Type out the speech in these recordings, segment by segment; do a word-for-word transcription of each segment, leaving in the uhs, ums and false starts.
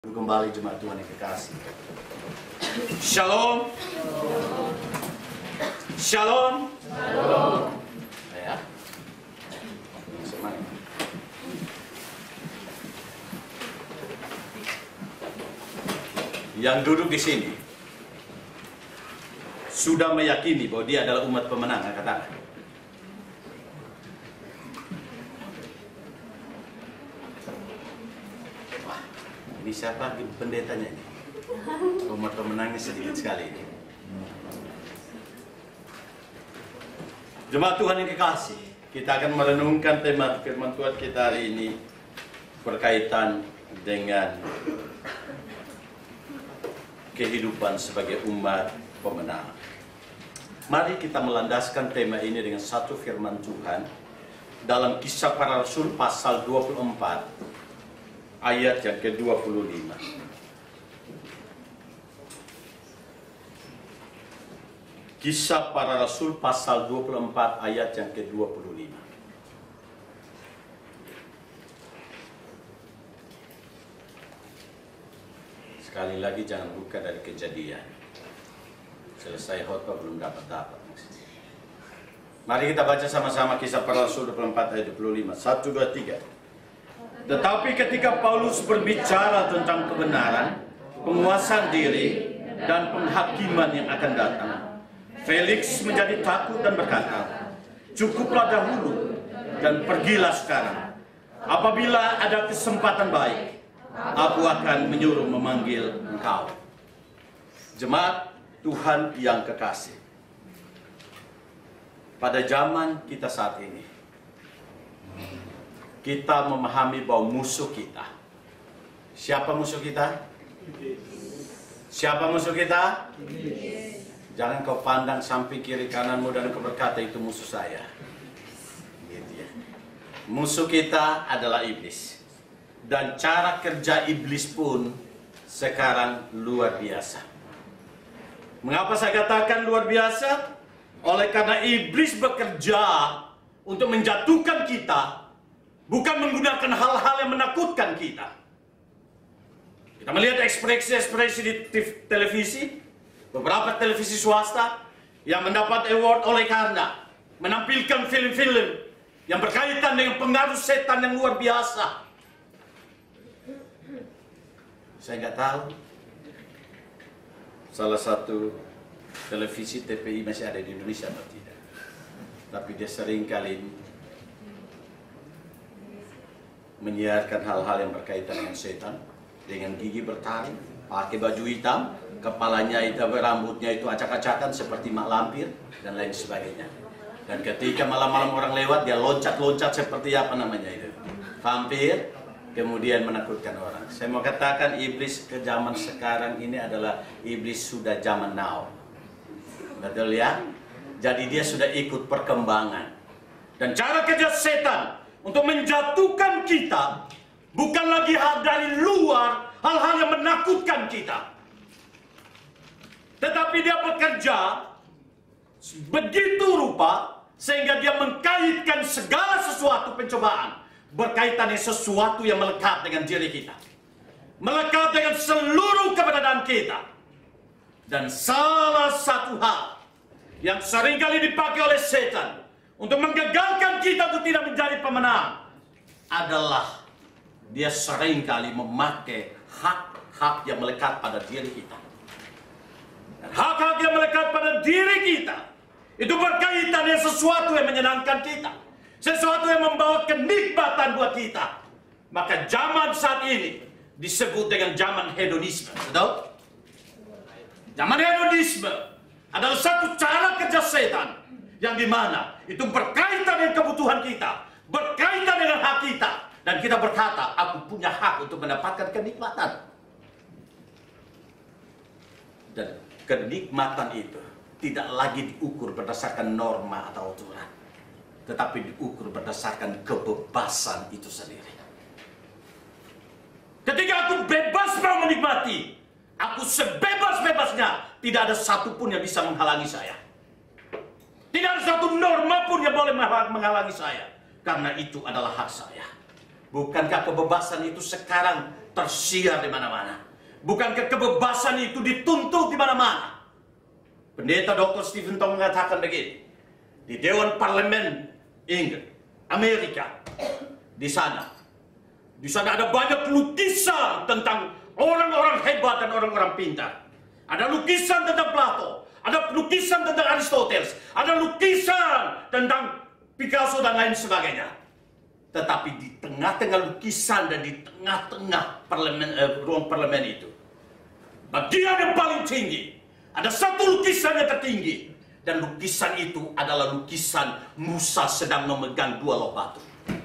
Kembali jemaat Tuhan yang kekasih. Shalom. Shalom. Shalom. Ya. Semangat. Yang duduk di sini sudah meyakini bahwa dia adalah umat pemenang, angkat tangan. Ini siapa pendetanya ini? Umat pemenangnya sedikit sekali ini. Jemaat Tuhan yang kekasih, kita akan merenungkan tema firman Tuhan kita hari ini berkaitan dengan kehidupan sebagai umat pemenang. Mari kita melandaskan tema ini dengan satu firman Tuhan dalam Kisah Para Rasul pasal dua puluh empat. Ayat yang ke dua puluh lima. Kisah Para Rasul pasal dua puluh empat ayat yang ke dua puluh lima. Sekali lagi jangan buka dari Kejadian. Selesai khotbah belum dapat-dapat. Mari kita baca sama-sama Kisah Para Rasul dua puluh empat ayat dua puluh lima. Satu, dua, tiga. Tetapi ketika Paulus berbicara tentang kebenaran, penguasaan diri, dan penghakiman yang akan datang, Felix menjadi takut dan berkata, "Cukuplah dahulu dan pergilah sekarang. Apabila ada kesempatan baik, aku akan menyuruh memanggil engkau." Jemaat Tuhan yang kekasih, pada zaman kita saat ini, kita memahami bahwa musuh kita. Siapa musuh kita? Siapa musuh kita? Jangan kau pandang samping kiri kananmu dan kau berkata itu musuh saya. Gitu ya. Musuh kita adalah iblis. Dan cara kerja iblis pun sekarang luar biasa. Mengapa saya katakan luar biasa? Oleh karena iblis bekerja untuk menjatuhkan kita, bukan menggunakan hal-hal yang menakutkan kita. Kita melihat ekspresi-ekspresi di televisi, beberapa televisi swasta yang mendapat award oleh karena menampilkan film-film yang berkaitan dengan pengaruh setan yang luar biasa. Saya nggak tahu salah satu televisi T P I masih ada di Indonesia atau tidak, tapi dia sering kali menyiarkan hal-hal yang berkaitan dengan setan, dengan gigi bertaring, pakai baju hitam, kepalanya itu, rambutnya itu acak-acakan seperti mak lampir, dan lain sebagainya. Dan ketika malam-malam orang lewat, dia loncat-loncat seperti apa namanya itu, vampir, kemudian menakutkan orang. Saya mau katakan iblis ke zaman sekarang ini adalah iblis sudah zaman now. Betul ya? Jadi dia sudah ikut perkembangan. Dan cara kerja setan untuk menjatuhkan kita bukan lagi hal dari luar, hal-hal yang menakutkan kita, tetapi dia bekerja begitu rupa sehingga dia mengkaitkan segala sesuatu pencobaan berkaitan dengan sesuatu yang melekat dengan diri kita, melekat dengan seluruh keberadaan kita. Dan salah satu hal yang seringkali dipakai oleh setan untuk menggagalkan kita untuk tidak menjadi pemenang adalah dia seringkali memakai hak-hak yang melekat pada diri kita. Dan hak-hak yang melekat pada diri kita itu berkaitan dengan sesuatu yang menyenangkan kita, sesuatu yang membawa kenikmatan buat kita. Maka zaman saat ini disebut dengan zaman hedonisme. Betul? Zaman hedonisme adalah satu cara kerja setan yang dimana itu berkaitan dengan kebutuhan kita, berkaitan dengan hak kita, dan kita berkata, aku punya hak untuk mendapatkan kenikmatan. Dan kenikmatan itu tidak lagi diukur berdasarkan norma atau aturan, tetapi diukur berdasarkan kebebasan itu sendiri. Ketika aku bebas mau menikmati, aku sebebas-bebasnya, tidak ada satupun yang bisa menghalangi saya. Tidak ada satu norma pun yang boleh menghalangi saya. Karena itu adalah hak saya. Bukankah kebebasan itu sekarang tersiar di mana-mana? Bukankah kebebasan itu dituntut di mana-mana? Pendeta doktor Stephen Tong mengatakan begini, di Dewan Parlemen Inggris, Amerika, di sana, di sana ada banyak lukisan tentang orang-orang hebat dan orang-orang pintar. Ada lukisan tentang Plato, ada lukisan tentang Aristoteles, ada lukisan tentang Picasso dan lain sebagainya. Tetapi di tengah-tengah lukisan dan di tengah-tengah parlemen, eh, ruang parlemen itu, bagian yang paling tinggi, ada satu lukisan yang tertinggi. Dan lukisan itu adalah lukisan Musa sedang memegang dua loh batu.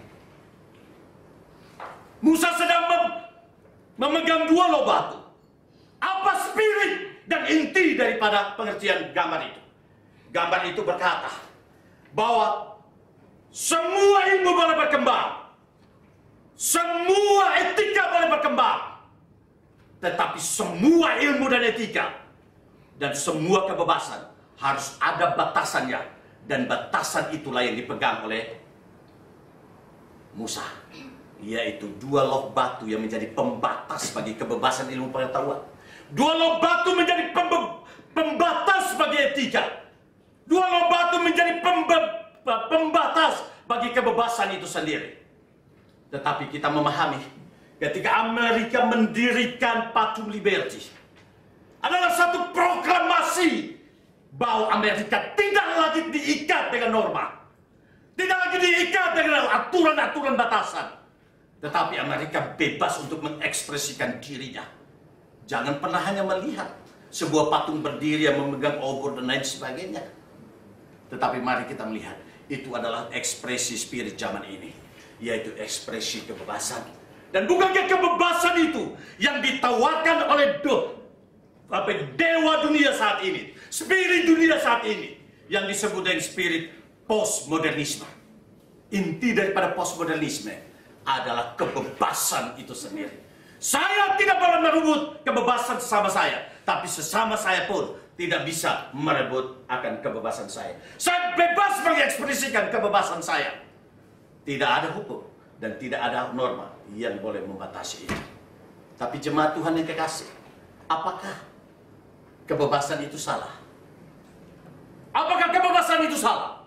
Musa sedang mem memegang dua loh batu. Apa spirit dan inti daripada pengertian gambar itu? Gambar itu berkata bahwa semua ilmu boleh berkembang, semua etika boleh berkembang, tetapi semua ilmu dan etika dan semua kebebasan harus ada batasannya, dan batasan itulah yang dipegang oleh Musa, yaitu dua loh batu yang menjadi pembatas bagi kebebasan ilmu pengetahuan. Dua loh batu menjadi pembatas bagi etika. Dua loh batu menjadi pembatas bagi kebebasan itu sendiri. Tetapi kita memahami, ketika Amerika mendirikan Patung Liberty, adalah satu proklamasi bahwa Amerika tidak lagi diikat dengan norma, tidak lagi diikat dengan aturan-aturan batasan, tetapi Amerika bebas untuk mengekspresikan dirinya. Jangan pernah hanya melihat sebuah patung berdiri yang memegang obor dan lain sebagainya, tetapi mari kita melihat itu adalah ekspresi spirit zaman ini, yaitu ekspresi kebebasan. Dan bukankah kebebasan itu yang ditawarkan oleh do, apa, dewa dunia saat ini, spirit dunia saat ini, yang disebut dengan spirit postmodernisme. Inti daripada postmodernisme adalah kebebasan itu sendiri. Saya tidak boleh merebut kebebasan sesama saya, tapi sesama saya pun tidak bisa merebut akan kebebasan saya. Saya bebas mengekspresikan kebebasan saya. Tidak ada hukum dan tidak ada norma yang boleh membatasi itu. Tapi jemaat Tuhan yang kekasih, apakah kebebasan itu salah? Apakah kebebasan itu salah?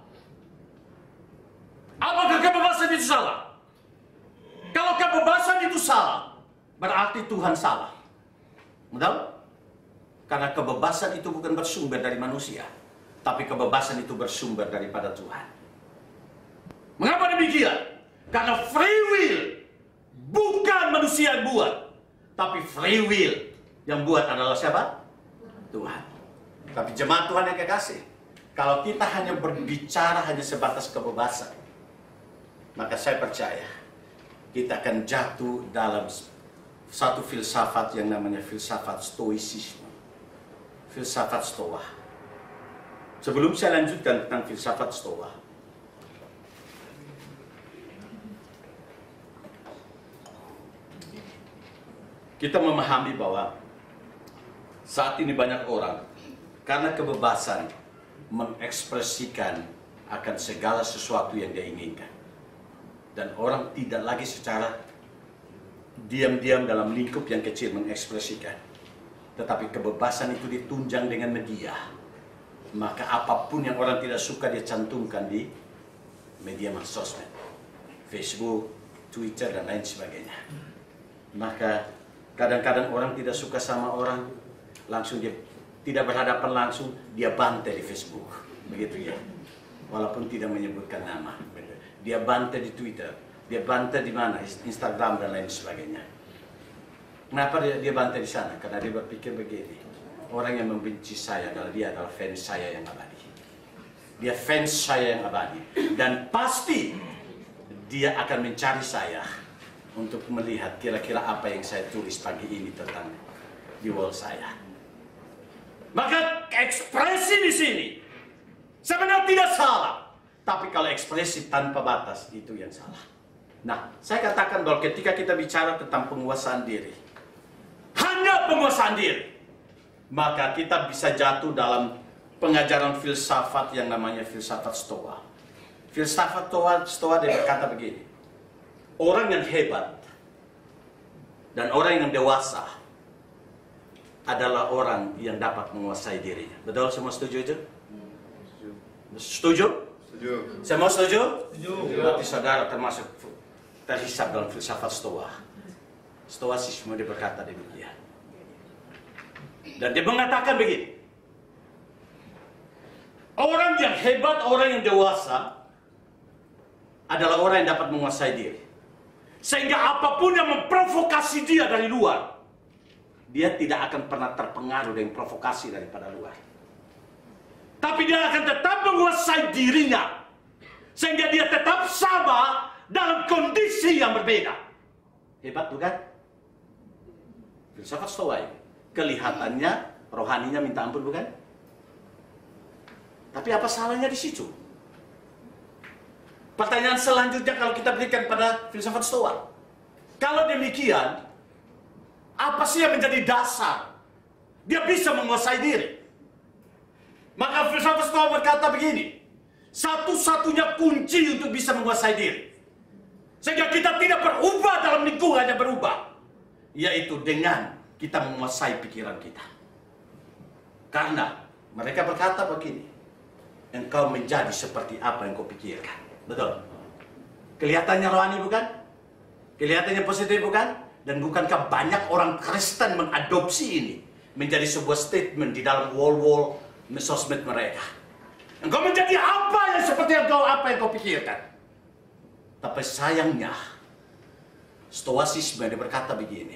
Apakah kebebasan itu salah? Kalau kebebasan itu salah, berarti Tuhan salah. Betul? Karena kebebasan itu bukan bersumber dari manusia, tapi kebebasan itu bersumber daripada Tuhan. Mengapa demikian? Karena free will bukan manusia yang buat, tapi free will yang buat adalah siapa? Tuhan. Tapi jemaat Tuhan yang kekasih, kalau kita hanya berbicara hanya sebatas kebebasan, maka saya percaya kita akan jatuh dalam satu filsafat yang namanya filsafat stoicisme, filsafat stoa. Sebelum saya lanjutkan tentang filsafat stoa, kita memahami bahwa saat ini banyak orang karena kebebasan mengekspresikan akan segala sesuatu yang dia inginkan. Dan orang tidak lagi secara diam-diam dalam lingkup yang kecil mengekspresikan. Tetapi kebebasan itu ditunjang dengan media. Maka apapun yang orang tidak suka dia cantumkan di media sosmed, Facebook, Twitter, dan lain sebagainya. Maka kadang-kadang orang tidak suka sama orang, langsung dia tidak berhadapan langsung, dia bantai di Facebook. Begitu ya. Walaupun tidak menyebutkan nama. Dia bantai di Twitter, dia bantai di mana, Instagram dan lain sebagainya. Kenapa dia, dia bantai di sana? Karena dia berpikir begini, orang yang membenci saya adalah dia adalah fans saya yang abadi. Dia fans saya yang abadi, dan pasti dia akan mencari saya untuk melihat kira-kira apa yang saya tulis pagi ini tentang di wall saya. Maka ekspresi di sini sebenarnya tidak salah. Tapi kalau ekspresi tanpa batas, itu yang salah. Nah, saya katakan bahwa ketika kita bicara tentang penguasaan diri, hanya penguasaan diri, maka kita bisa jatuh dalam pengajaran filsafat yang namanya filsafat stoa. Filsafat stoa, stoa dia berkata begini, orang yang hebat Dan orang yang dewasa adalah orang yang dapat menguasai dirinya. Betul? Semua setuju itu? Setuju? Setuju. Semua setuju? Setuju. Berarti saudara termasuk terhisap dalam filsafat Stoa. Stoasisme dia berkata demikian. Dan dia mengatakan begini. Orang yang hebat, orang yang dewasa adalah orang yang dapat menguasai diri. Sehingga apapun yang memprovokasi dia dari luar, dia tidak akan pernah terpengaruh dengan provokasi daripada luar. Tapi dia akan tetap menguasai dirinya. Sehingga dia tetap sama dalam kondisi yang berbeda. Hebat bukan? Filsafat Stoa ini. Kelihatannya, rohaninya minta ampun bukan? Tapi apa salahnya di situ? Pertanyaan selanjutnya kalau kita berikan pada filsafat Stoa. Kalau demikian, apa sih yang menjadi dasar dia bisa menguasai diri? Maka filsafat Stoa berkata begini, satu-satunya kunci untuk bisa menguasai diri, sehingga kita tidak berubah dalam lingkungan yang berubah, yaitu dengan kita menguasai pikiran kita. Karena mereka berkata begini, engkau menjadi seperti apa yang kau pikirkan. Betul? Kelihatannya rohani bukan? Kelihatannya positif bukan? Dan bukankah banyak orang Kristen mengadopsi ini menjadi sebuah statement di dalam wall-wall sosmed mereka? Engkau menjadi apa yang seperti engkau apa yang kau pikirkan. Tapi sayangnya, Stoasisme dia berkata begini,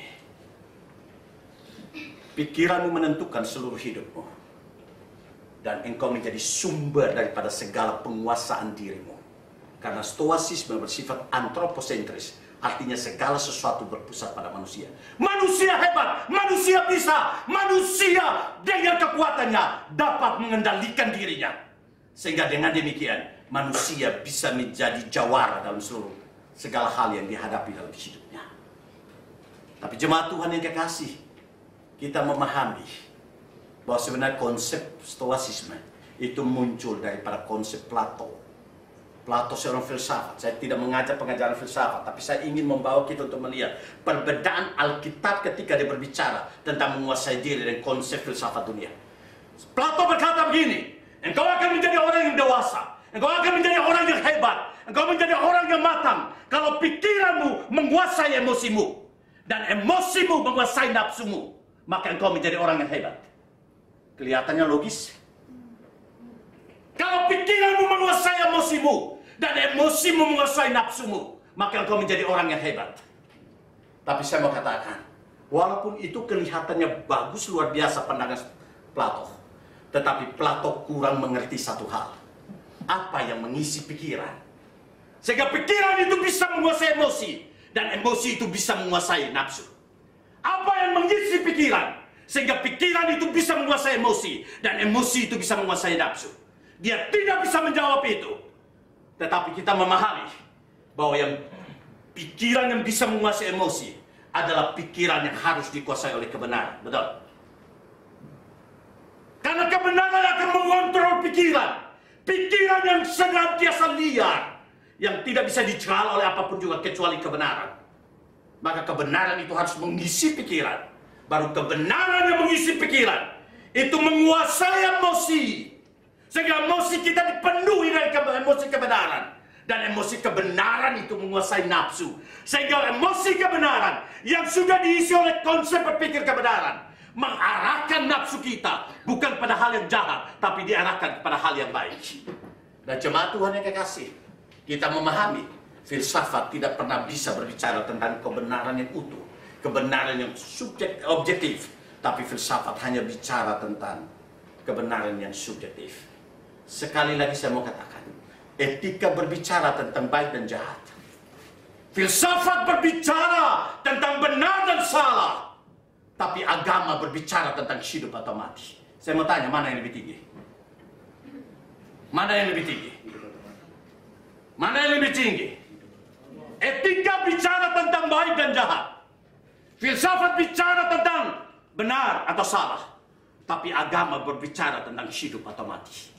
pikiranmu menentukan seluruh hidupmu, dan engkau menjadi sumber daripada segala penguasaan dirimu. Karena Stoasisme bersifat antroposentris, artinya segala sesuatu berpusat pada manusia. Manusia hebat, manusia bisa, manusia dengan kekuatannya dapat mengendalikan dirinya. Sehingga dengan demikian, manusia bisa menjadi jawara dalam seluruh segala hal yang dihadapi dalam hidupnya. Tapi jemaat Tuhan yang kekasih, kita memahami bahwa sebenarnya konsep Stoasisme itu muncul daripada konsep Plato. Plato seorang filsafat. Saya tidak mengajar pengajaran filsafat, tapi saya ingin membawa kita untuk melihat perbedaan Alkitab ketika dia berbicara tentang menguasai diri dan konsep filsafat dunia. Plato berkata begini, engkau akan menjadi orang yang dewasa, engkau akan menjadi orang yang hebat, engkau menjadi orang yang matang kalau pikiranmu menguasai emosimu dan emosimu menguasai nafsumu, maka engkau menjadi orang yang hebat. Kelihatannya logis. Kalau pikiranmu menguasai emosimu dan emosimu menguasai nafsumu, maka engkau menjadi orang yang hebat. Tapi saya mau katakan, walaupun itu kelihatannya bagus luar biasa pandangan Plato, tetapi Plato kurang mengerti satu hal. Apa yang mengisi pikiran? Sehingga pikiran itu bisa menguasai emosi dan emosi itu bisa menguasai nafsu. Apa yang mengisi pikiran? Sehingga pikiran itu bisa menguasai emosi dan emosi itu bisa menguasai nafsu. Dia tidak bisa menjawab itu. Tetapi kita memahami bahwa yang pikiran yang bisa menguasai emosi adalah pikiran yang harus dikuasai oleh kebenaran. Betul? Karena kebenaran akan mengontrol pikiran. Pikiran yang senantiasa liar, yang tidak bisa diceral oleh apapun juga kecuali kebenaran. Maka kebenaran itu harus mengisi pikiran. Baru kebenaran yang mengisi pikiran itu menguasai emosi. Sehingga emosi kita dipenuhi dari emosi kebenaran. Dan emosi kebenaran itu menguasai nafsu. Sehingga emosi kebenaran yang sudah diisi oleh konsep berpikir kebenaran mengarahkan nafsu kita bukan pada hal yang jahat, tapi diarahkan kepada hal yang baik. Dan jemaat Tuhan yang kekasih, kita memahami filsafat tidak pernah bisa berbicara tentang kebenaran yang utuh, kebenaran yang subjek objektif, tapi filsafat hanya bicara tentang kebenaran yang subjektif. Sekali lagi saya mau katakan, etika berbicara tentang baik dan jahat. Filsafat berbicara tentang benar dan salah. Tapi agama berbicara tentang hidup atau mati. Saya mau tanya, mana yang lebih tinggi? Mana yang lebih tinggi? Mana yang lebih tinggi? Etika bicara tentang baik dan jahat. Filsafat bicara tentang benar atau salah. Tapi agama berbicara tentang hidup atau mati.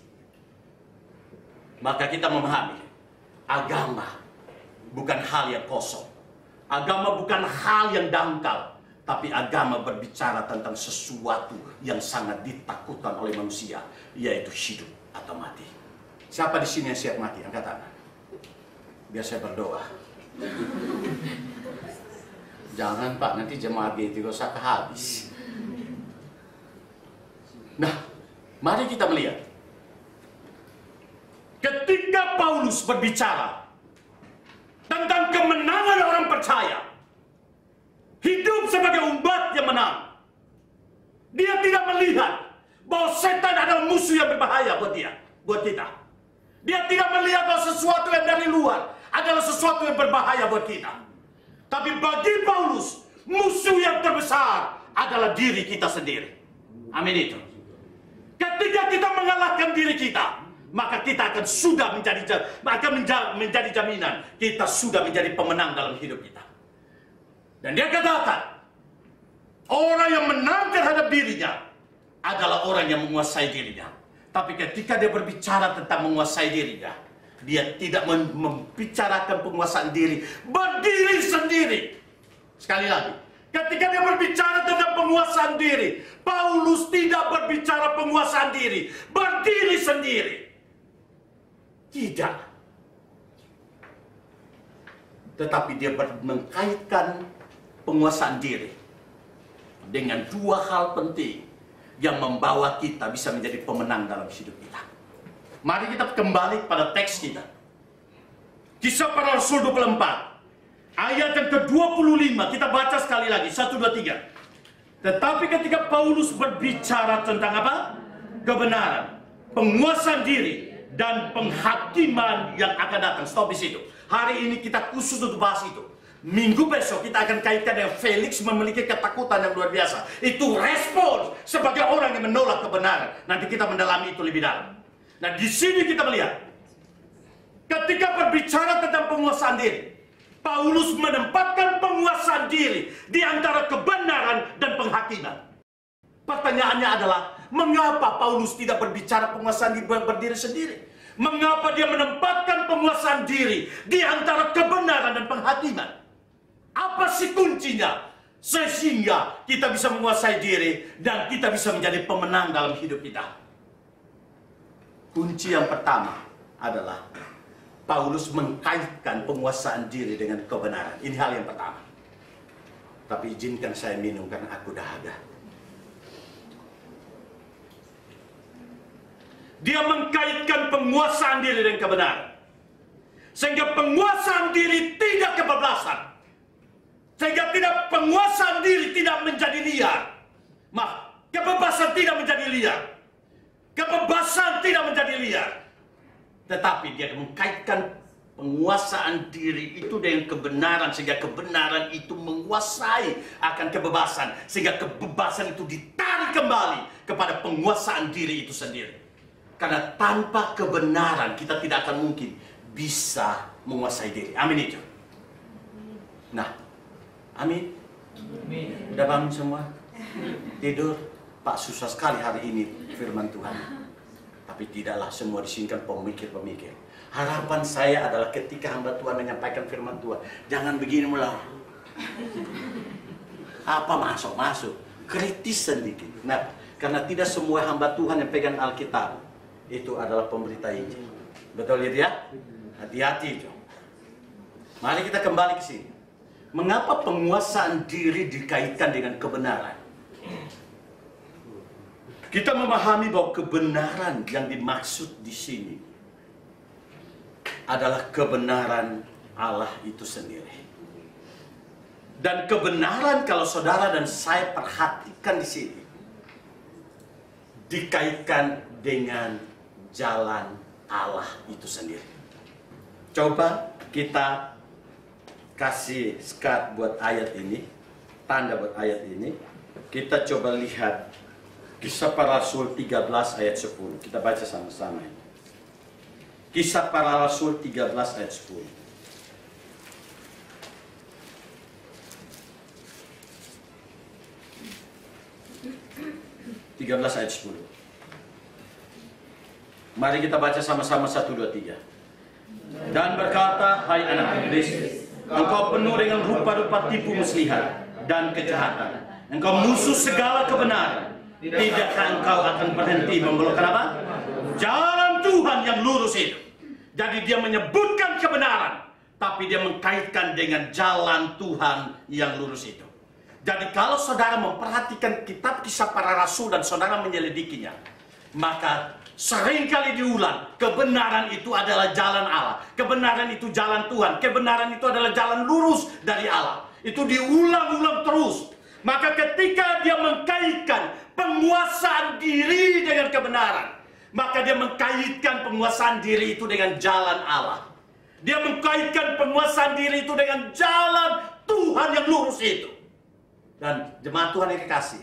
Maka kita memahami, agama bukan hal yang kosong. Agama bukan hal yang dangkal, tapi agama berbicara tentang sesuatu yang sangat ditakutkan oleh manusia, yaitu hidup atau mati. Siapa di sini yang siap mati? Angkat tangan. Biar saya berdoa. Jangan Pak, nanti jemaat G T usah habis. Nah, mari kita melihat. Ketika Paulus berbicara tentang kemenangan orang percaya, hidup sebagai umat yang menang, dia tidak melihat bahwa setan adalah musuh yang berbahaya buat dia, buat kita. Dia tidak melihat bahwa sesuatu yang dari luar adalah sesuatu yang berbahaya buat kita. Tapi bagi Paulus, musuh yang terbesar adalah diri kita sendiri. Amin itu. Ketika kita mengalahkan diri kita, maka kita akan sudah menjadi akan menjadi jaminan kita sudah menjadi pemenang dalam hidup kita. Dan dia katakan, orang yang menang terhadap dirinya adalah orang yang menguasai dirinya. Tapi ketika dia berbicara tentang menguasai dirinya, dia tidak membicarakan penguasaan diri, berdiri sendiri. Sekali lagi, ketika dia berbicara tentang penguasaan diri, Paulus tidak berbicara penguasaan diri, berdiri sendiri. Tidak. Tetapi dia mengkaitkan penguasaan diri dengan dua hal penting yang membawa kita bisa menjadi pemenang dalam hidup kita. Mari kita kembali pada teks kita. Kisah Para Rasul dua puluh empat. Ayat yang ke dua puluh lima. Kita baca sekali lagi. satu, dua, tiga. Tetapi ketika Paulus berbicara tentang apa? Kebenaran, penguasaan diri, dan penghakiman yang akan datang. Stop di situ. Hari ini kita khusus untuk bahas itu. Minggu besok kita akan kaitkan dengan Felix memiliki ketakutan yang luar biasa. Itu respons sebagai orang yang menolak kebenaran. Nanti kita mendalami itu lebih dalam. Nah, di sini kita melihat ketika berbicara tentang penguasaan diri, Paulus menempatkan penguasaan diri di antara kebenaran dan penghakiman. Pertanyaannya adalah, mengapa Paulus tidak berbicara penguasaan diri berdiri sendiri? Mengapa dia menempatkan penguasaan diri di antara kebenaran dan penghakiman? Apa sih kuncinya? Sehingga kita bisa menguasai diri dan kita bisa menjadi pemenang dalam hidup kita. Kunci yang pertama adalah Paulus mengkaitkan penguasaan diri dengan kebenaran. Ini hal yang pertama. Tapi izinkan saya minum karena aku dahaga. Dia mengkaitkan penguasaan diri dengan kebenaran. Sehingga penguasaan diri tidak kebablasan. Sehingga tidak penguasaan diri tidak menjadi liar. Maaf, kebebasan tidak menjadi liar. Kebebasan tidak menjadi liar. Tetapi dia mengkaitkan penguasaan diri itu dengan kebenaran. Sehingga kebenaran itu menguasai akan kebebasan. Sehingga kebebasan itu ditarik kembali kepada penguasaan diri itu sendiri. Karena tanpa kebenaran kita tidak akan mungkin bisa menguasai diri. Amin itu. Nah, amin. Amin. Udah bangun semua? Tidur? Pak, susah sekali hari ini firman Tuhan. Tapi tidaklah semua disingkan pemikir-pemikir. Harapan saya adalah ketika hamba Tuhan menyampaikan firman Tuhan, jangan begini mula. Apa masuk-masuk? Kritis sedikit. Nah, karena tidak semua hamba Tuhan yang pegang Alkitab itu adalah pemberita Injil. Betul ya? Hati-hati itu. Mari kita kembali ke sini. Mengapa penguasaan diri dikaitkan dengan kebenaran? Kita memahami bahwa kebenaran yang dimaksud di sini adalah kebenaran Allah itu sendiri. Dan kebenaran kalau saudara dan saya perhatikan di sini dikaitkan dengan jalan Allah itu sendiri. Coba kita kasih skat buat ayat ini, tanda buat ayat ini. Kita coba lihat Kisah Para Rasul tiga belas ayat sepuluh. Kita baca sama-sama. Kisah Para Rasul tiga belas ayat sepuluh. tiga belas ayat sepuluh. Mari kita baca sama-sama satu, dua, tiga. Dan berkata, hai anak iblis, Engkau penuh dengan rupa-rupa tipu muslihat dan kejahatan. Engkau musuh segala kebenaran. Tidakkah engkau akan berhenti membelokkan apa? Jalan Tuhan yang lurus itu. Jadi dia menyebutkan kebenaran, tapi dia mengkaitkan dengan jalan Tuhan yang lurus itu. Jadi kalau saudara memperhatikan kitab Kisah Para Rasul dan saudara menyelidikinya, maka seringkali diulang, kebenaran itu adalah jalan Allah. Kebenaran itu jalan Tuhan. Kebenaran itu adalah jalan lurus dari Allah. Itu diulang-ulang terus. Maka ketika dia mengkaitkan penguasaan diri dengan kebenaran, maka dia mengkaitkan penguasaan diri itu dengan jalan Allah. Dia mengkaitkan penguasaan diri itu dengan jalan Tuhan yang lurus itu. Dan jemaat Tuhan yang kekasih,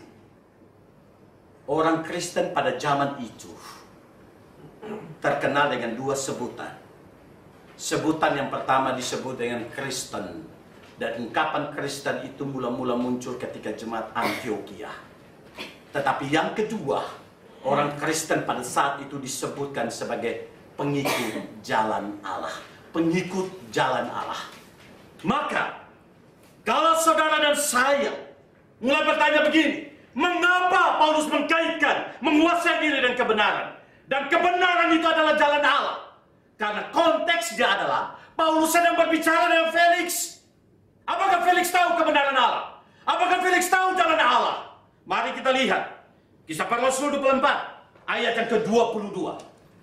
orang Kristen pada zaman itu terkenal dengan dua sebutan. Sebutan yang pertama disebut dengan Kristen. Dan ungkapan Kristen itu mula-mula muncul ketika jemaat Antioquia. Tetapi yang kedua, orang Kristen pada saat itu disebutkan sebagai pengikut jalan Allah. Pengikut jalan Allah. Maka, kalau saudara dan saya mulai bertanya begini, mengapa Paulus mengkaitkan menguasai diri dan kebenaran? Dan kebenaran itu adalah jalan Allah. Karena konteksnya adalah Paulus sedang berbicara dengan Felix. Apakah Felix tahu kebenaran Allah? Apakah Felix tahu jalan Allah? Mari kita lihat. Kisah Para Rasul dua puluh empat, ayat yang ke dua puluh dua.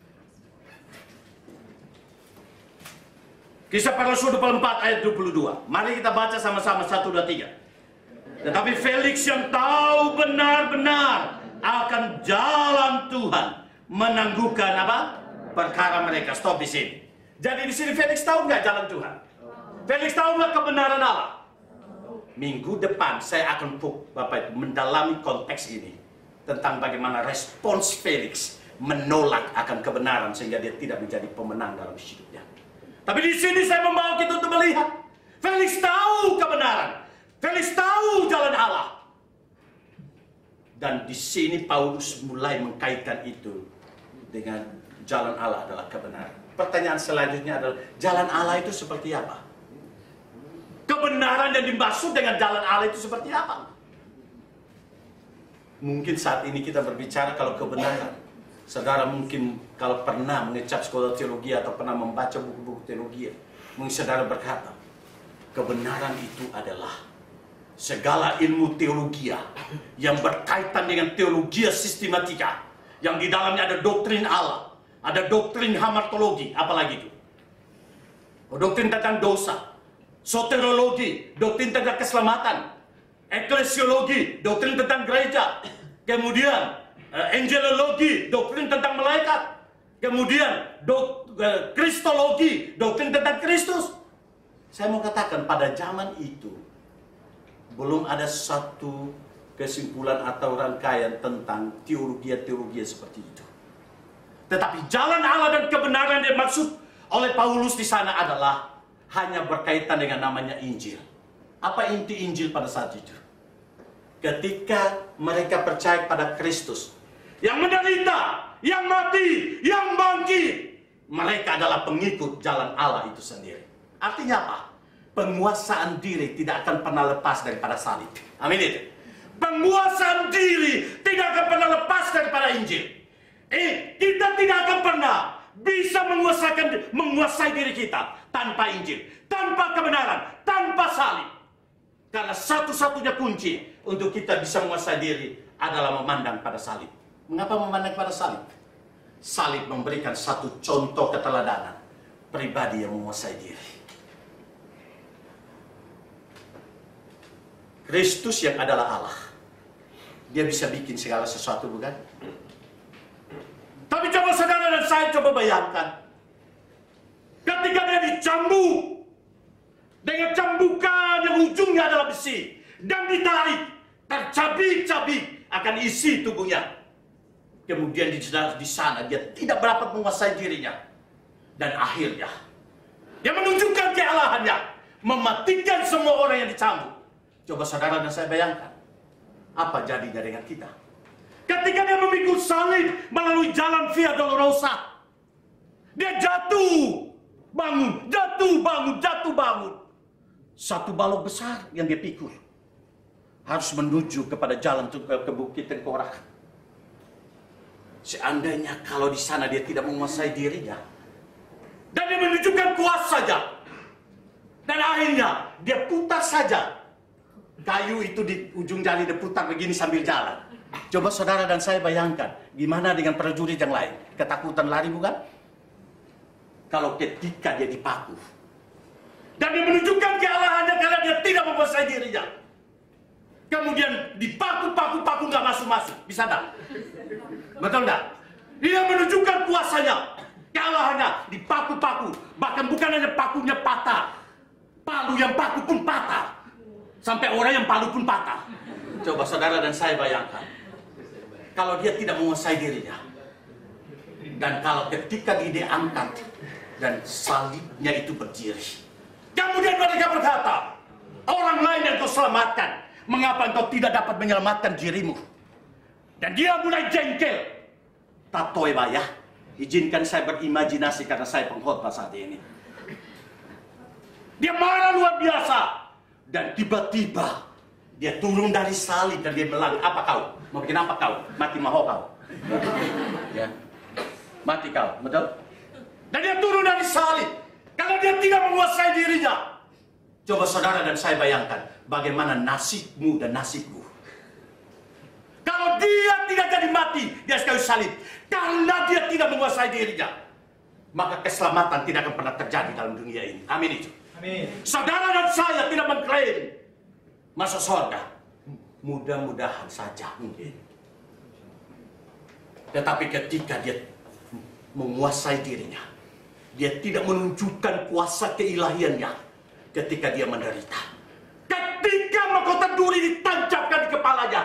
Kisah Para Rasul dua puluh empat, ayat dua puluh dua. Mari kita baca sama-sama, satu, dua, tiga. Tetapi Felix yang tahu benar-benar akan jalan Tuhan menangguhkan apa? Perkara mereka. Stop di sini. Jadi di sini Felix tahu nggak jalan Tuhan? Felix tahu nggak kebenaran Allah? Minggu depan saya akan Bapak itu mendalami konteks ini tentang bagaimana respons Felix menolak akan kebenaran sehingga dia tidak menjadi pemenang dalam hidupnya. Tapi di sini saya membawa kita untuk melihat Felix tahu kebenaran, Felix tahu jalan Allah, dan di sini Paulus mulai mengkaitkan itu dengan jalan Allah adalah kebenaran. Pertanyaan selanjutnya adalah jalan Allah itu seperti apa? Kebenaran yang dimaksud dengan jalan Allah itu seperti apa? Mungkin saat ini kita berbicara kalau kebenaran. Saudara mungkin kalau pernah mengecap sekolah teologi atau pernah membaca buku-buku teologi, mungkin saudara berkata, kebenaran itu adalah segala ilmu teologi yang berkaitan dengan teologi sistematika, yang di dalamnya ada doktrin Allah, ada doktrin hamartologi, apalagi itu. Doktrin tentang dosa. Soteriologi, doktrin tentang keselamatan. Eklesiologi, doktrin tentang gereja. Kemudian uh, angelologi, doktrin tentang malaikat. Kemudian dok, uh, kristologi, doktrin tentang Kristus. Saya mau katakan pada zaman itu belum ada satu kesimpulan atau rangkaian tentang teologi-teologi seperti itu. Tetapi jalan Allah dan kebenaran yang dimaksud oleh Paulus di sana adalah hanya berkaitan dengan namanya Injil. Apa inti Injil pada saat itu? Ketika mereka percaya pada Kristus yang menderita, yang mati, yang bangkit, mereka adalah pengikut jalan Allah itu sendiri. Artinya apa? Penguasaan diri tidak akan pernah lepas daripada salib. Amin itu. Penguasaan diri tidak akan pernah lepas daripada Injil. Eh, kita tidak akan pernah bisa menguasai, menguasai diri kita tanpa Injil, tanpa kebenaran, tanpa salib. Karena satu-satunya kunci untuk kita bisa menguasai diri adalah memandang pada salib. Mengapa memandang pada salib? Salib memberikan satu contoh keteladanan pribadi yang menguasai diri. Kristus yang adalah Allah, dia bisa bikin segala sesuatu, bukan? Tapi coba saudara dan saya coba bayangkan, ketika dia dicambuk dengan cambukan yang ujungnya adalah besi dan ditarik, tercabik-cabik akan isi tubuhnya. Kemudian di sana dia tidak dapat menguasai dirinya, dan akhirnya dia menunjukkan kealahannya, mematikan semua orang yang dicambuk. Coba saudara dan saya bayangkan, apa jadinya dengan kita? Ketika dia memikul salib melalui jalan Via Dolorosa, dia jatuh, bangun, jatuh, bangun, jatuh, bangun. satu balok besar yang dia pikul. Harus menuju kepada jalan ke, ke Bukit Tengkorak. Seandainya kalau di sana dia tidak menguasai dirinya, dan dia menunjukkan kuasa saja, dan akhirnya dia putar saja. Kayu itu di ujung jali dia putar begini sambil jalan. Coba saudara dan saya bayangkan, gimana dengan prajurit yang lain? Ketakutan lari bukan? Kalau ketika dia dipaku, dan dia menunjukkan kealahannya karena dia tidak menguasai dirinya. Kemudian dipaku-paku-paku nggak masuk-masuk. Bisa tak? Betul tak? Dia menunjukkan kuasanya, kealahannya, dipaku-paku. Bahkan bukan hanya pakunya patah, palu yang paku pun patah. Sampai orang yang palu pun patah. Coba saudara dan saya bayangkan, kalau dia tidak menguasai dirinya, dan kalau ketika dia diangkat dan salibnya itu berdiri, kemudian mereka berkata, orang lain yang kau selamatkan, mengapa engkau tidak dapat menyelamatkan dirimu? Dan dia mulai jengkel. Tatoe ya, izinkan saya berimajinasi karena saya pengkhotbah saat ini. Dia marah luar biasa. Dan tiba-tiba dia turun dari salib dan dia bilang, apa kau? Mau bikin apa kau? Mati maho kau. Ya. Mati kau, betul? Dan dia turun dari salib karena dia tidak menguasai dirinya. Coba saudara dan saya bayangkan bagaimana nasibmu dan nasibku. Kalau dia tidak jadi mati di atas kayu salib karena dia tidak menguasai dirinya, maka keselamatan tidak akan pernah terjadi dalam dunia ini. Amin itu. Amin. Saudara dan saya tidak mengklaim masuk surga. Mudah-mudahan saja mungkin. Tetapi ketika dia menguasai dirinya, dia tidak menunjukkan kuasa keilahiannya ketika dia menderita. Ketika mahkota duri ditancapkan di kepalanya,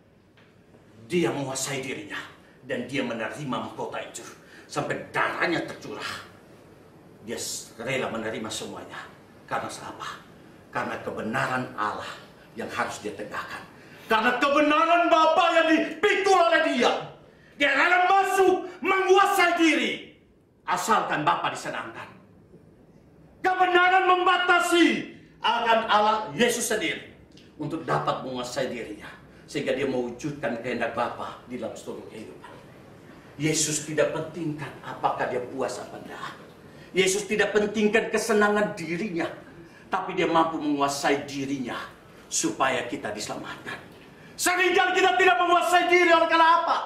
dia menguasai dirinya dan dia menerima mahkota itu sampai darahnya tercurah. Dia rela menerima semuanya. Karena apa? Karena kebenaran Allah yang harus dia tegakkan. Karena kebenaran Bapa yang dipikul oleh dia. Dia rela masuk menguasai diri. Asalkan Bapa disenangkan. Kebenaran membatasi akan Allah Yesus sendiri untuk dapat menguasai dirinya. Sehingga dia mewujudkan kehendak Bapa di dalam seluruh kehidupan. Yesus tidak pentingkan apakah dia puas apa enggak. Yesus tidak pentingkan kesenangan dirinya, tapi dia mampu menguasai dirinya supaya kita diselamatkan. Seringkali kita tidak menguasai diri oleh karena apa?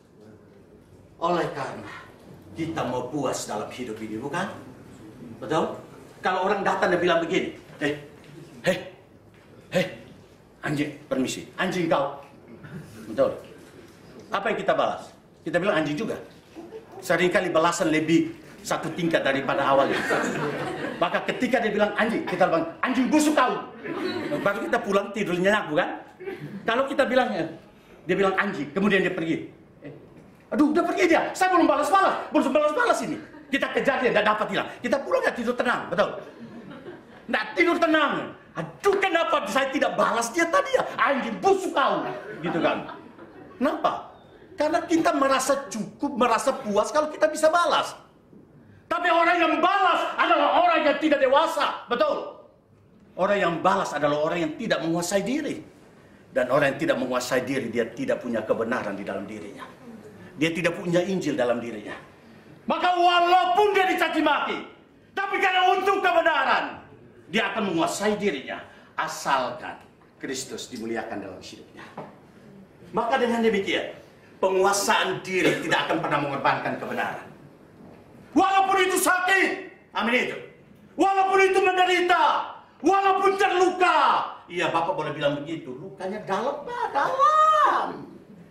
Oleh karena kita mau puas dalam hidup ini, bukan? Betul? Kalau orang datang dan bilang begini, hei, hei, hei, anjing, permisi, anjing kau. Betul? Apa yang kita balas? Kita bilang anjing juga. Seringkali balasan lebih satu tingkat daripada awalnya. Maka ketika dia bilang anjing, kita bilang anjing busuk kau. Baru kita pulang tidur nyenyak, bukan? Kalau kita bilangnya, dia bilang anjing, kemudian dia pergi. Eh, aduh, udah pergi dia. Saya belum balas-balas, belum balas-balas ini. Kita kejar dia, nggak dapat hilang. Kita pulang ya tidur tenang, betul? Nggak tidur tenang. Aduh, kenapa saya tidak balas dia tadi ya? Anjing busuk kau, gitu kan? Kenapa? Karena kita merasa cukup, merasa puas kalau kita bisa balas. Tapi orang yang balas adalah orang yang tidak dewasa. Betul. Orang yang balas adalah orang yang tidak menguasai diri. Dan orang yang tidak menguasai diri, dia tidak punya kebenaran di dalam dirinya. Dia tidak punya Injil dalam dirinya. Maka walaupun dia dicaci maki, tapi karena untuk kebenaran, dia akan menguasai dirinya. Asalkan Kristus dimuliakan dalam hidupnya. Maka dengan demikian, penguasaan diri tidak akan pernah mengorbankan kebenaran. Walaupun itu sakit, amin itu. Walaupun itu menderita, walaupun terluka. Iya, Bapak boleh bilang begitu. Lukanya dalam, Pak, dalam.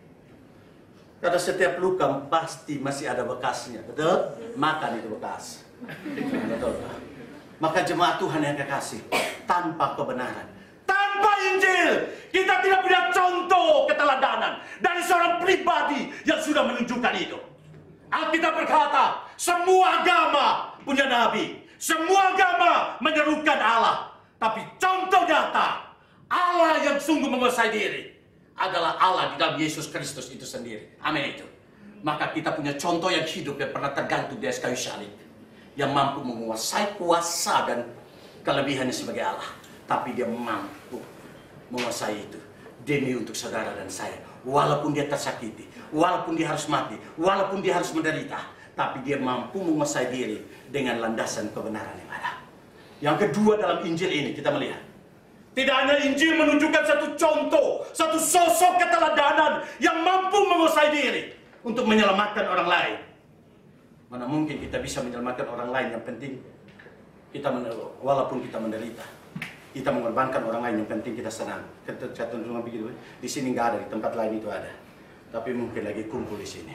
Karena setiap luka pasti masih ada bekasnya, betul? Makan itu bekas. Betul, Pak. Maka jemaat Tuhan yang kekasih, tanpa kebenaran, tanpa Injil, kita tidak punya contoh keteladanan dari seorang pribadi yang sudah menunjukkan itu. Alkitab berkata, semua agama punya nabi, semua agama menyerukan Allah. Tapi contoh nyata, Allah yang sungguh menguasai diri adalah Allah di dalam Yesus Kristus itu sendiri. Amin itu. Maka kita punya contoh yang hidup yang pernah tergantung di atas kayu salib, yang mampu menguasai kuasa dan kelebihannya sebagai Allah. Tapi dia mampu menguasai itu demi untuk saudara dan saya. Walaupun dia tersakiti, walaupun dia harus mati, walaupun dia harus menderita, tapi dia mampu menguasai diri dengan landasan kebenaran yang ada. Yang kedua dalam Injil ini kita melihat, tidak hanya Injil menunjukkan satu contoh, satu sosok keteladanan yang mampu menguasai diri untuk menyelamatkan orang lain. Mana mungkin kita bisa menyelamatkan orang lain, yang penting kita walaupun kita menderita, kita mengorbankan orang lain, yang penting kita senang. Kata rumah begitu, di sini nggak ada, di tempat lain itu ada. Tapi mungkin lagi kumpul di sini.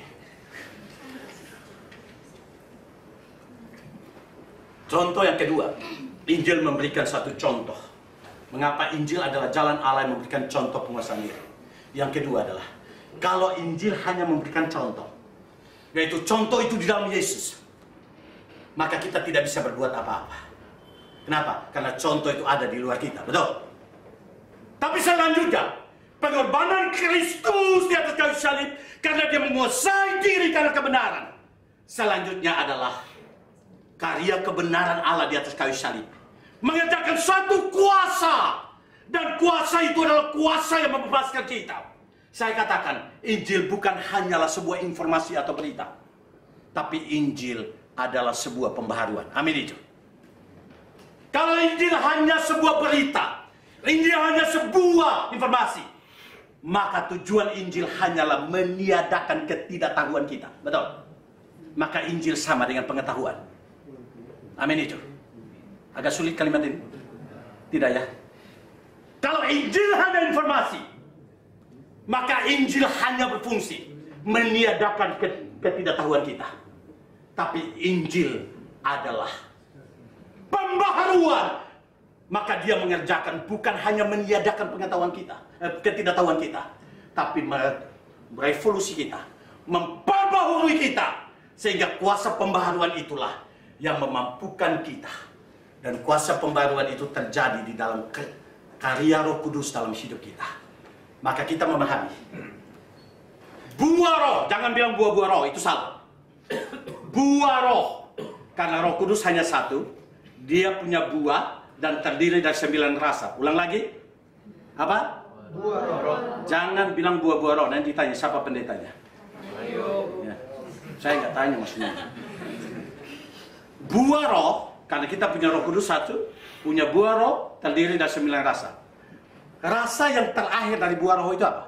Contoh yang kedua, Injil memberikan satu contoh. Mengapa Injil adalah jalan Allah yang memberikan contoh penguasaan diri. Yang kedua adalah, kalau Injil hanya memberikan contoh, yaitu contoh itu di dalam Yesus, maka kita tidak bisa berbuat apa-apa. Kenapa? Karena contoh itu ada di luar kita, betul? Tapi selanjutnya, pengorbanan Kristus di atas kayu salib karena dia menguasai diri karena kebenaran. Selanjutnya adalah karya kebenaran Allah di atas kayu salib mengerjakan suatu kuasa, dan kuasa itu adalah kuasa yang membebaskan kita. Saya katakan, Injil bukan hanyalah sebuah informasi atau berita, tapi Injil adalah sebuah pembaharuan. Amin itu. Kalau Injil hanya sebuah berita, Injil hanya sebuah informasi, maka tujuan Injil hanyalah meniadakan ketidaktahuan kita. Betul? Maka Injil sama dengan pengetahuan. Amin itu. Agak sulit kalimat ini? Tidak ya? Kalau Injil hanya informasi, maka Injil hanya berfungsi meniadakan ketidaktahuan kita. Tapi Injil adalah pembaharuan. Maka dia mengerjakan bukan hanya meniadakan pengetahuan kita, eh, ketidaktahuan kita, tapi merevolusi kita, memperbaharui kita, sehingga kuasa pembaharuan itulah yang memampukan kita. Dan kuasa pembaharuan itu terjadi di dalam karya Roh Kudus dalam hidup kita. Maka kita memahami buah roh, jangan bilang buah-buah roh, itu salah. Buah roh, karena Roh Kudus hanya satu, dia punya buah dan terdiri dari sembilan rasa. Ulang lagi, apa? Buah roh. Jangan bilang buah-buah roh, nanti ditanya siapa pendetanya. Ya. Saya nggak tanya maksudnya. Buah roh, karena kita punya Roh Kudus satu, punya buah roh terdiri dari sembilan rasa. Rasa yang terakhir dari buah roh itu apa?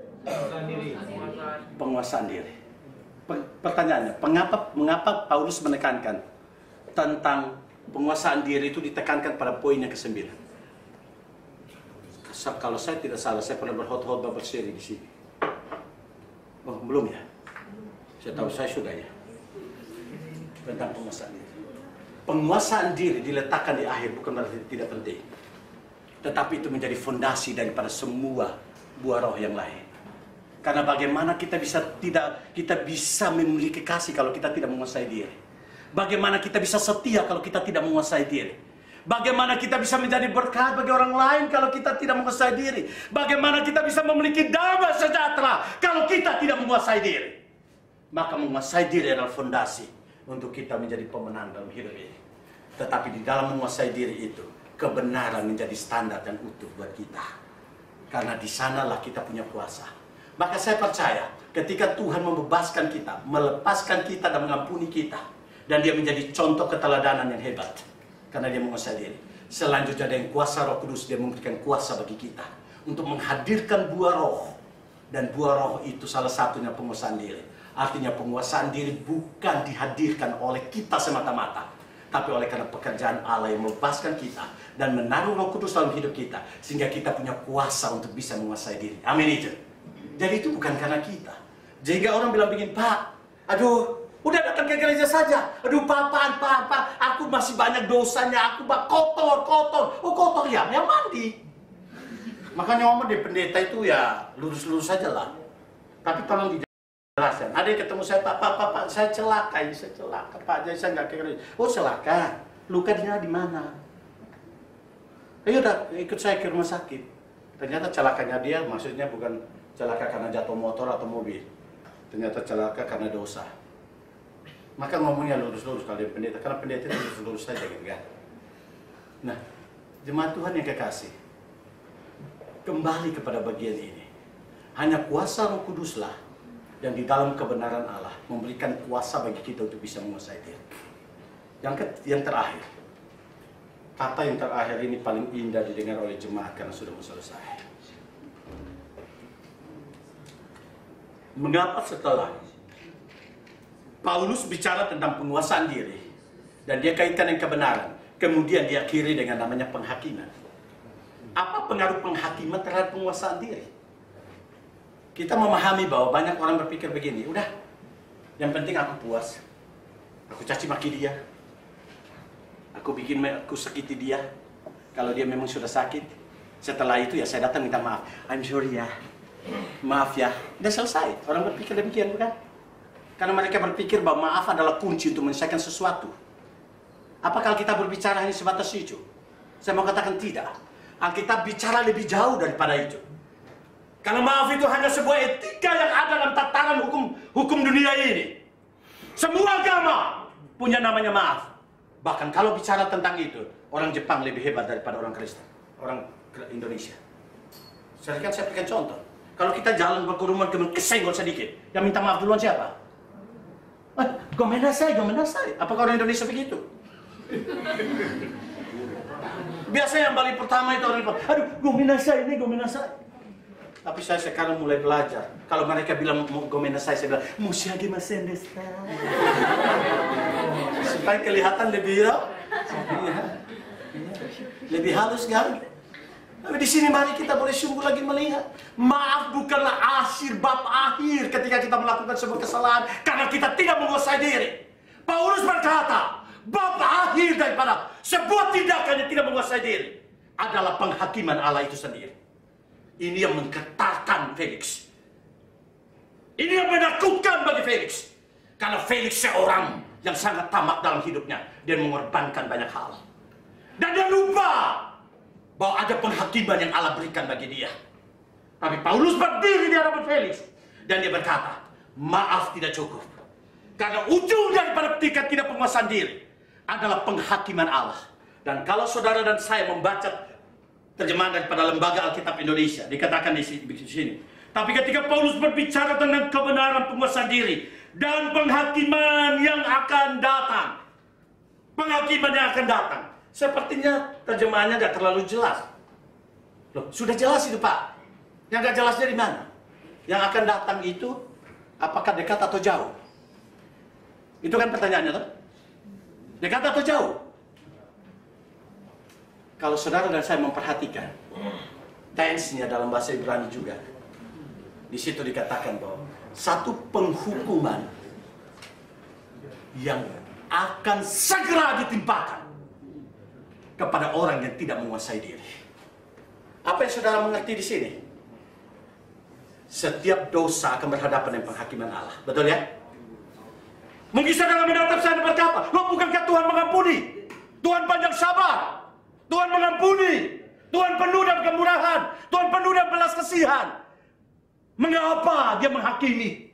Penguasaan diri. Pertanyaannya, mengapa, mengapa Paulus menekankan tentang penguasaan diri itu ditekankan pada poin yang kesembilan? Kalau saya tidak salah, saya pernah berkhotbah berseri di sini. Oh, belum ya? Saya tahu saya sudah ya. Tentang penguasaan diri. Penguasaan diri diletakkan di akhir bukan berarti tidak penting, tetapi itu menjadi fondasi daripada semua buah roh yang lain. Karena bagaimana kita bisa tidak kita bisa memiliki kasih kalau kita tidak menguasai diri? Bagaimana kita bisa setia kalau kita tidak menguasai diri? Bagaimana kita bisa menjadi berkat bagi orang lain kalau kita tidak menguasai diri? Bagaimana kita bisa memiliki damai sejahtera kalau kita tidak menguasai diri? Maka menguasai diri adalah fondasi untuk kita menjadi pemenang dalam hidup ini. Tetapi di dalam menguasai diri itu, kebenaran menjadi standar dan utuh buat kita. Karena di sanalah kita punya kuasa. Maka saya percaya, ketika Tuhan membebaskan kita, melepaskan kita dan mengampuni kita, dan dia menjadi contoh keteladanan yang hebat, karena dia menguasai diri. Selanjutnya dengan kuasa Roh Kudus, dia memberikan kuasa bagi kita untuk menghadirkan buah roh. Dan buah roh itu salah satunya penguasaan diri. Artinya penguasaan diri bukan dihadirkan oleh kita semata-mata, tapi oleh karena pekerjaan Allah yang membebaskan kita dan menaruh Roh Kudus dalam hidup kita, sehingga kita punya kuasa untuk bisa menguasai diri. Amin itu. Jadi itu bukan karena kita. Jika orang bilang begini, Pak, aduh, udah datang ke gereja saja. Aduh, Papa, Papa, aku masih banyak dosanya, aku bak kotor, kotor. Oh, kotor ya, yang mandi. Makanya ngomong di pendeta itu ya lurus-lurus saja lah. Tapi tolong dijelaskan. Ada yang ketemu saya, Pak, Pak, Pak, Pak, saya celaka, ini saya celaka, Pak, jadi saya nggak ke gereja. Oh, celaka. Lukanya di mana? Ayo udah ikut saya ke rumah sakit. Ternyata celakanya dia maksudnya bukan celaka karena jatuh motor atau mobil. Ternyata celaka karena dosa. Maka ngomongnya lurus-lurus kalau dia pendeta, karena pendeta itu lurus-lurus saja gitu kan. Nah, Jemaat Tuhan yang kekasih, kembali kepada bagian ini. Hanya kuasa Roh Kuduslah yang di dalam kebenaran Allah memberikan kuasa bagi kita untuk bisa menguasai diri. Yang, ke, yang terakhir, kata yang terakhir ini paling indah didengar oleh jemaat karena sudah mau selesai. Mengapa setelah Paulus bicara tentang penguasaan diri dan dia kaitkan dengan kebenaran, kemudian dia akhiri dengan namanya penghakiman? Apa pengaruh penghakiman terhadap penguasaan diri? Kita memahami bahwa banyak orang berpikir begini, udah, yang penting aku puas, aku caci maki dia, aku bikin aku sakiti dia. Kalau dia memang sudah sakit, setelah itu ya saya datang minta maaf. I'm sorry ya, maaf ya, udah selesai. Orang berpikir demikian bukan? Karena mereka berpikir bahwa maaf adalah kunci untuk menyelesaikan sesuatu. Apakah kita berbicara hanya sebatas itu? Saya mau katakan tidak. Alkitab bicara lebih jauh daripada itu. Karena maaf itu hanya sebuah etika yang ada dalam tataran hukum hukum dunia ini. Semua agama punya namanya maaf. Bahkan kalau bicara tentang itu, orang Jepang lebih hebat daripada orang Kristen, orang Indonesia. Sekarang saya berikan contoh. Kalau kita jalan berkerumun kemudian kesenggol sedikit, yang minta maaf duluan siapa? Ah, gomenasai, gomenasai. Apakah orang Indonesia begitu? Biasanya yang paling pertama itu orang Jepang, aduh, gomenasai ini, gomenasai. Tapi saya sekarang mulai belajar. Kalau mereka bilang gomenasai, saya bilang mushiagemasen desu. Supaya kelihatan lebih ya, lebih halus kan? Tapi di sini mari kita boleh sungguh lagi melihat, maaf bukanlah akhir bab akhir ketika kita melakukan sebuah kesalahan karena kita tidak menguasai diri. Paulus berkata, bab akhir daripada sebuah tindakan yang tidak menguasai diri adalah penghakiman Allah itu sendiri. Ini yang menggetarkan Felix. Ini yang menakutkan bagi Felix. Karena Felix seorang yang sangat tamak dalam hidupnya dan mengorbankan banyak hal. Dan dia lupa bahwa ada penghakiman yang Allah berikan bagi dia. Tapi Paulus berdiri di hadapan Felix dan dia berkata, maaf tidak cukup. Karena ujung daripada tingkat tidak penguasaan diri adalah penghakiman Allah. Dan kalau saudara dan saya membaca terjemahan daripada Lembaga Alkitab Indonesia, dikatakan di sini. Tapi ketika Paulus berbicara tentang kebenaran penguasaan diri dan penghakiman yang akan datang, penghakiman yang akan datang, sepertinya terjemahannya nggak terlalu jelas. Loh, sudah jelas itu Pak. Yang nggak jelas dari mana? Yang akan datang itu apakah dekat atau jauh? Itu kan pertanyaannya, toh? Dekat atau jauh? Kalau saudara dan saya memperhatikan tense-nya dalam bahasa Ibrani juga, di situ dikatakan bahwa satu penghukuman yang akan segera ditimpakan kepada orang yang tidak menguasai diri. Apa yang saudara mengerti di sini? Setiap dosa akan berhadapan dengan penghakiman Allah. Betul ya? Mungkin saudara menatap saya dan berkata, loh bukankah Tuhan mengampuni? Tuhan panjang sabar. Tuhan mengampuni. Tuhan penuh dengan kemurahan. Tuhan penuh dengan belas kasihan. Mengapa dia menghakimi?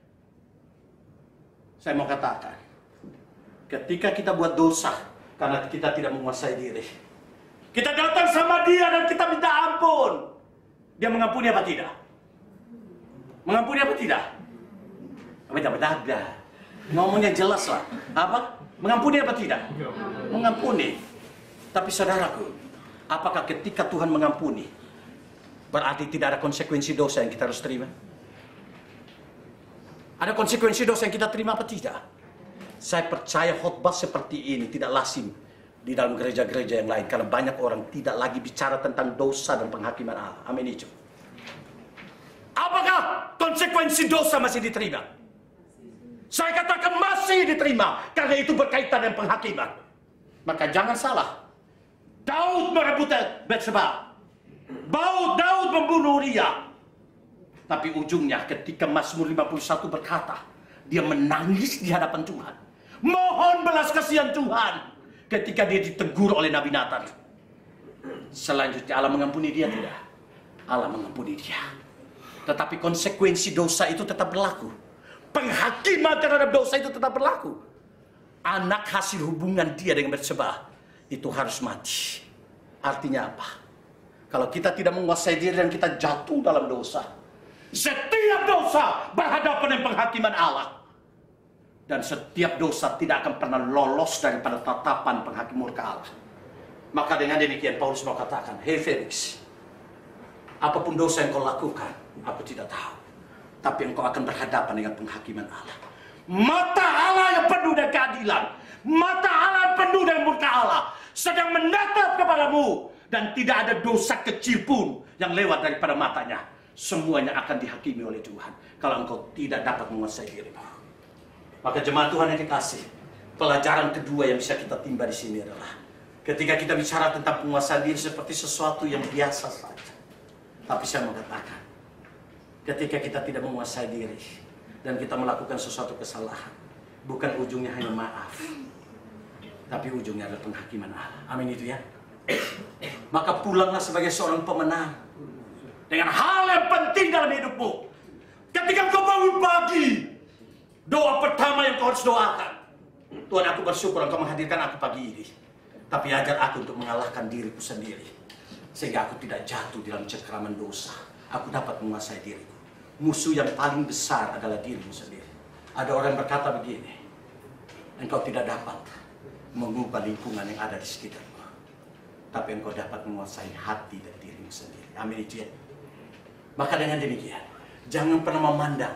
Saya mau katakan, ketika kita buat dosa karena kita tidak menguasai diri, kita datang sama dia dan kita minta ampun, dia mengampuni apa tidak? Mengampuni apa tidak? Apa tidak berdaga? Ngomongnya jelas lah. Apa? Mengampuni apa tidak? Mengampuni. Tapi saudaraku, apakah ketika Tuhan mengampuni berarti tidak ada konsekuensi dosa yang kita harus terima? Ada konsekuensi dosa yang kita terima apa tidak? Saya percaya khotbah seperti ini tidak lazim di dalam gereja-gereja yang lain karena banyak orang tidak lagi bicara tentang dosa dan penghakiman Allah. Amin itu. Apakah konsekuensi dosa masih diterima? Saya katakan masih diterima karena itu berkaitan dengan penghakiman. Maka jangan salah. Daud merebut Batseba. Daud, Daud membunuh Uria. Tapi ujungnya ketika Mazmur lima puluh satu berkata, dia menangis di hadapan Tuhan. Mohon belas kasihan Tuhan ketika dia ditegur oleh Nabi Nathan. Selanjutnya Allah mengampuni dia tidak? Allah mengampuni dia. Tetapi konsekuensi dosa itu tetap berlaku. Penghakiman terhadap dosa itu tetap berlaku. Anak hasil hubungan dia dengan Batseba itu harus mati. Artinya apa? Kalau kita tidak menguasai diri dan kita jatuh dalam dosa, setiap dosa berhadapan dengan penghakiman Allah. Dan setiap dosa tidak akan pernah lolos daripada tatapan penghakim murka Allah. Maka dengan demikian Paulus mau katakan, "Hei Felix, apapun dosa yang kau lakukan, aku tidak tahu. Tapi engkau akan berhadapan dengan penghakiman Allah. Mata Allah yang penuh dengan keadilan, mata Allah yang penuh dengan murka Allah sedang menatap kepadamu. Dan tidak ada dosa kecil pun yang lewat daripada matanya. Semuanya akan dihakimi oleh Tuhan kalau engkau tidak dapat menguasai dirimu." Maka jemaat Tuhan yang dikasih, pelajaran kedua yang bisa kita timba di sini adalah ketika kita bicara tentang penguasaan diri seperti sesuatu yang biasa saja. Tapi saya mengatakan, ketika kita tidak menguasai diri dan kita melakukan sesuatu kesalahan, bukan ujungnya hanya maaf, tapi ujungnya adalah penghakiman Allah. Amin itu ya. Maka pulanglah sebagai seorang pemenang dengan hal yang penting dalam hidupmu. Ketika kau bangun pagi, doa pertama yang kau harus doakan, Tuhan, aku bersyukur engkau menghadirkan aku pagi ini, tapi ajar aku untuk mengalahkan diriku sendiri, sehingga aku tidak jatuh dalam cengkraman dosa. Aku dapat menguasai diriku. Musuh yang paling besar adalah dirimu sendiri. Ada orang yang berkata begini, engkau tidak dapat mengubah lingkungan yang ada di sekitarmu, tapi engkau dapat menguasai hati dan dirimu sendiri. Amin itu ya. Maka dengan demikian, jangan pernah memandang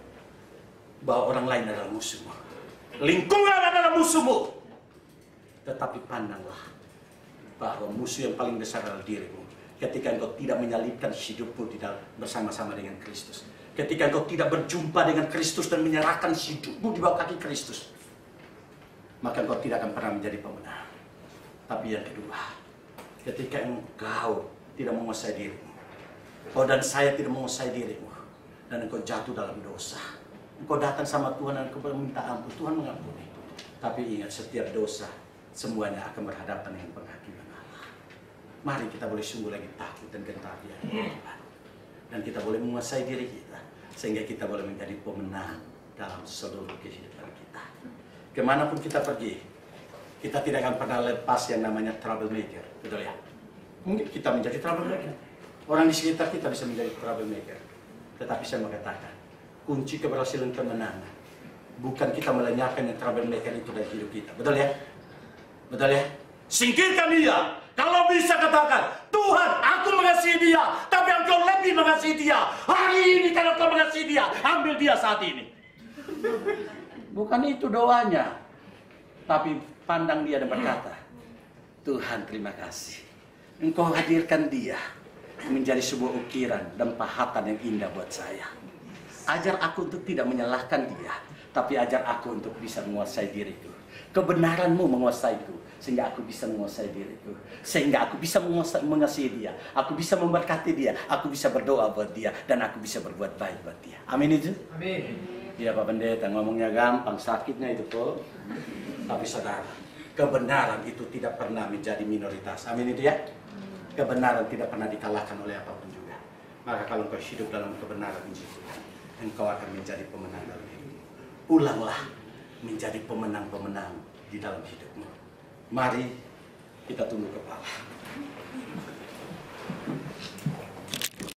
bahwa orang lain adalah musuhmu, lingkungan adalah musuhmu, tetapi pandanglah bahwa musuh yang paling besar adalah dirimu. Ketika engkau tidak menyalibkan hidupmu di dalam bersama-sama dengan Kristus, ketika engkau tidak berjumpa dengan Kristus dan menyerahkan hidupmu di bawah kaki Kristus, maka engkau tidak akan pernah menjadi pemenang. Tapi yang kedua, ketika engkau tidak menguasai dirimu, kau dan saya tidak menguasai dirimu, dan engkau jatuh dalam dosa, engkau datang sama Tuhan dan engkau meminta ampun, Tuhan mengampuni. Tapi ingat, setiap dosa semuanya akan berhadapan dengan penghakiman Allah. Mari kita boleh sungguh lagi takut dan gentar di hadapan Tuhan, dan kita boleh menguasai diri kita sehingga kita boleh menjadi pemenang dalam seluruh kehidupan kita. Kemanapun kita pergi, kita tidak akan pernah lepas yang namanya troublemaker, betul ya? Mungkin kita menjadi troublemaker, orang di sekitar kita bisa menjadi troublemaker. Tetapi saya mengatakan, kunci keberhasilan kemenangan bukan kita melenyapkan yang troublemaker itu dari hidup kita, betul ya? Betul ya? Singkirkan dia. Kalau bisa katakan, Tuhan, aku mengasihi dia, tapi engkau lebih mengasihi dia. Hari ini kalau engkau mengasihi dia, ambil dia saat ini. Bukan itu doanya, tapi pandang dia dan berkata, Tuhan terima kasih, engkau hadirkan dia menjadi sebuah ukiran dan pahatan yang indah buat saya. Ajar aku untuk tidak menyalahkan dia, tapi ajar aku untuk bisa menguasai diriku. Kebenaranmu menguasaiku, sehingga aku bisa menguasai diriku, sehingga aku bisa menguasai, mengasihi dia, aku bisa memberkati dia, aku bisa berdoa buat dia, dan aku bisa berbuat baik buat dia. Amin itu? Amin. Ya Pak Pendeta, ngomongnya gampang, sakitnya itu kok. Tapi saudara, kebenaran itu tidak pernah menjadi minoritas. Amin itu ya? Kebenaran tidak pernah dikalahkan oleh apapun juga. Maka kalau engkau hidup dalam kebenaran Injil, engkau akan menjadi pemenang dalam hidup. Ulanglah menjadi pemenang-pemenang di dalam hidupmu. Mari kita tunduk kepala.